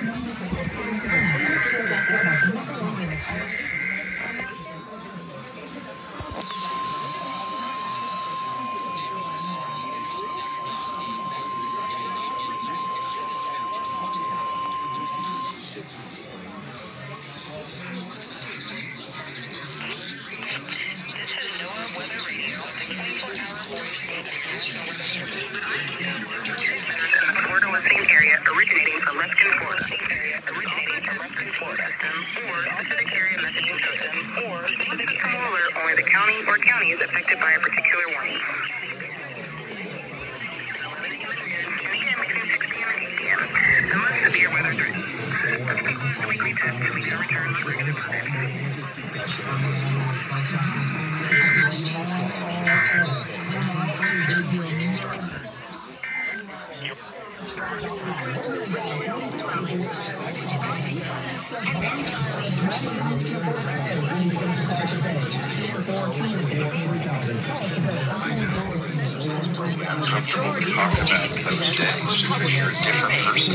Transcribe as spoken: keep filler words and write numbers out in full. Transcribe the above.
Florida listening area originating from Lufkin, Florida. Originating from Lufkin, Florida. Or specific area messaging system. Or specific system will alert only the county or counties affected by a particular warning. And again, between six p m and eight p m Unless severe weather threatens. The weekly test will be returned for regular Comfortable to talk about those days because you're a different person.